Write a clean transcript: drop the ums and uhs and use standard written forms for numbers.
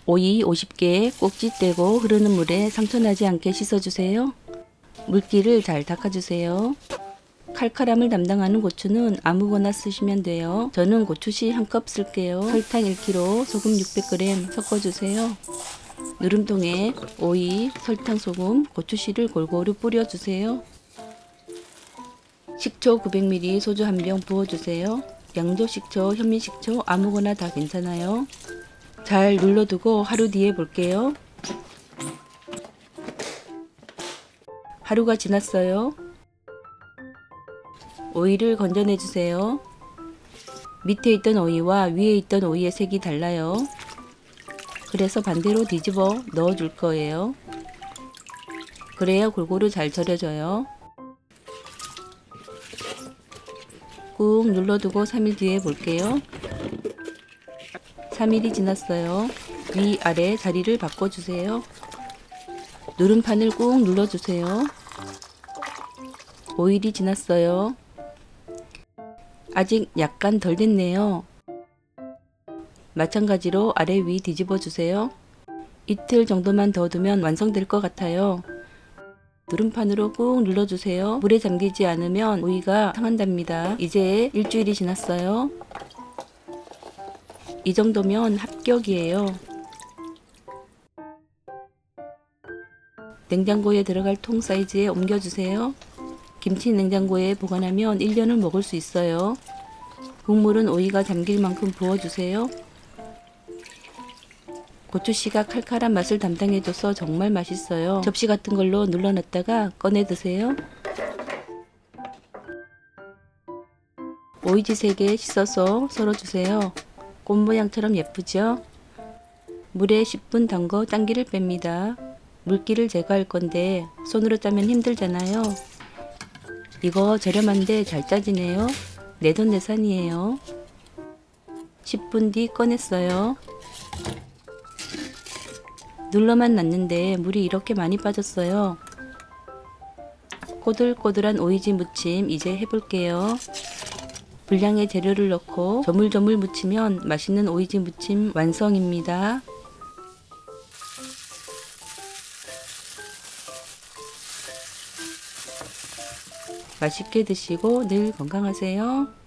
오이 50개 꼭지 떼고 흐르는 물에 상처 나지 않게 씻어주세요. 물기를 잘 닦아주세요. 칼칼함을 담당하는 고추는 아무거나 쓰시면 돼요. 저는 고추씨 1컵 쓸게요. 설탕 1kg, 소금 600g 섞어주세요. 누름통에 오이, 설탕, 소금, 고추씨를 골고루 뿌려주세요. 식초 900ml, 소주 1병 부어주세요. 양조식초, 현미식초 아무거나 다 괜찮아요. 잘 눌러두고 하루 뒤에 볼게요. 하루가 지났어요. 오이를 건져내주세요. 밑에 있던 오이와 위에 있던 오이의 색이 달라요. 그래서 반대로 뒤집어 넣어줄 거예요. 그래야 골고루 잘 절여져요. 꾹 눌러두고 3일 뒤에 볼게요. 3일이 지났어요. 위아래 자리를 바꿔주세요. 누름판을 꾹 눌러주세요. 5일이 지났어요. 아직 약간 덜 됐네요. 마찬가지로 아래 위 뒤집어 주세요. 이틀 정도만 더 두면 완성될 것 같아요. 누름판으로 꾹 눌러주세요. 물에 잠기지 않으면 오이가 상한답니다. 이제 일주일이 지났어요. 이 정도면 합격이에요. 냉장고에 들어갈 통 사이즈에 옮겨주세요. 김치 냉장고에 보관하면 1년을 먹을 수 있어요. 국물은 오이가 잠길 만큼 부어주세요. 고추씨가 칼칼한 맛을 담당해줘서 정말 맛있어요. 접시 같은 걸로 눌러놨다가 꺼내 드세요. 오이지 3개 씻어서 썰어주세요. 꽃 모양처럼 예쁘죠? 물에 10분 담궈 짠기를 뺍니다. 물기를 제거할 건데 손으로 짜면 힘들잖아요. 이거 저렴한데 잘 짜지네요. 내돈내산이에요. 10분 뒤 꺼냈어요. 눌러만 놨는데 물이 이렇게 많이 빠졌어요. 꼬들꼬들한 오이지 무침 이제 해볼게요. 분량의 재료를 넣고 조물조물 무치면 맛있는 오이지 무침 완성입니다. 맛있게 드시고 늘 건강하세요.